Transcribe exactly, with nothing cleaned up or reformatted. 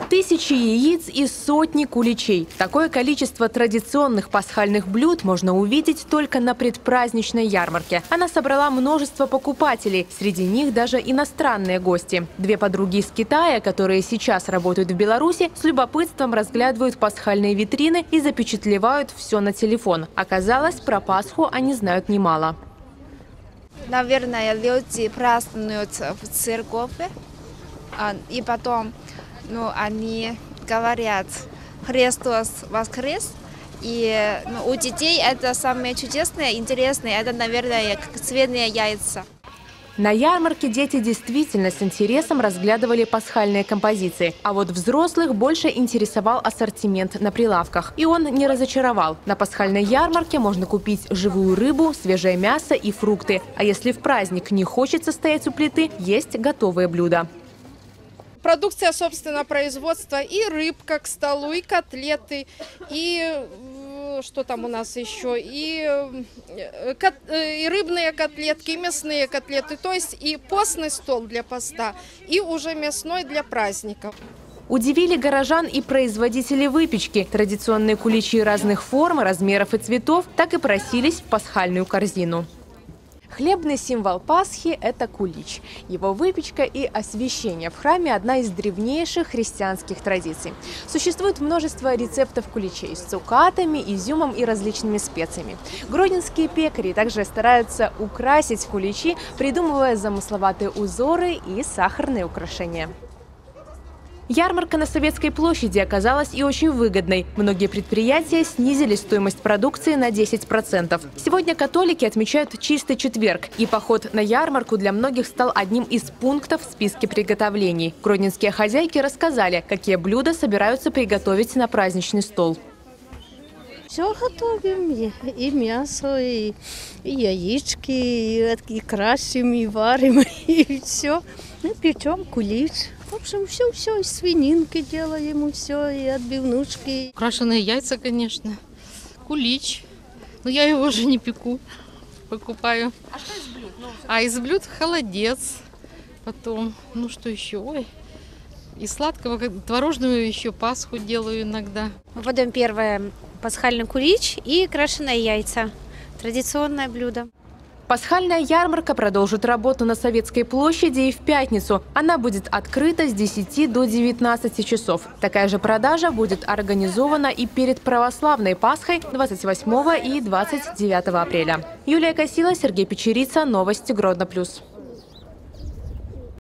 Тысячи яиц и сотни куличей. Такое количество традиционных пасхальных блюд можно увидеть только на предпраздничной ярмарке. Она собрала множество покупателей, среди них даже иностранные гости. Две подруги из Китая, которые сейчас работают в Беларуси, с любопытством разглядывают пасхальные витрины и запечатлевают все на телефон. Оказалось, про Пасху они знают немало. Наверное, люди празднуют в церкви, и потом ну, они говорят «Христос воскрес». И ну, у детей это самое чудесное, интересное, это, наверное, как цветные яйца. На ярмарке дети действительно с интересом разглядывали пасхальные композиции. А вот взрослых больше интересовал ассортимент на прилавках. И он не разочаровал. На пасхальной ярмарке можно купить живую рыбу, свежее мясо и фрукты. А если в праздник не хочется стоять у плиты, есть готовые блюда. Продукция собственного производства, и рыбка к столу, и котлеты, и что там у нас еще, и, и рыбные котлетки, и мясные котлеты, то есть и постный стол для поста, и уже мясной для праздников. Удивили горожан и производители выпечки. Традиционные куличи разных форм, размеров и цветов так и просились в пасхальную корзину. Хлебный символ Пасхи – это кулич. Его выпечка и освящение в храме – одна из древнейших христианских традиций. Существует множество рецептов куличей с цукатами, изюмом и различными специями. Гродненские пекари также стараются украсить куличи, придумывая замысловатые узоры и сахарные украшения. Ярмарка на Советской площади оказалась и очень выгодной. Многие предприятия снизили стоимость продукции на десять процентов. Сегодня католики отмечают Чистый четверг. И поход на ярмарку для многих стал одним из пунктов в списке приготовлений. Гродненские хозяйки рассказали, какие блюда собираются приготовить на праздничный стол. Все готовим, и, и мясо, и, и яички, и, и красим, и варим, и все. И печем кулич. В общем, все-все, из свининки делаем, все, и отбивнушки. Крашеные яйца, конечно, кулич. Но я его уже не пеку, покупаю. А что из блюд? Ну, а из блюд холодец. Потом, ну что еще? Ой. И сладкого, творожную еще Пасху делаю иногда. Мы подаем первое пасхальный кулич и крашеные яйца. Традиционное блюдо. Пасхальная ярмарка продолжит работу на Советской площади и в пятницу. Она будет открыта с десяти до девятнадцати часов. Такая же продажа будет организована и перед православной Пасхой двадцать восьмого и двадцать девятого апреля. Юлия Косила, Сергей Печерица. Новости Гродно плюс.